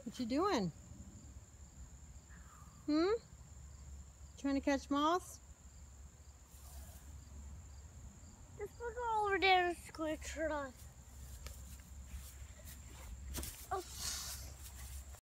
What you doing? Trying to catch moths? Let's go over there and squish it off. Oh.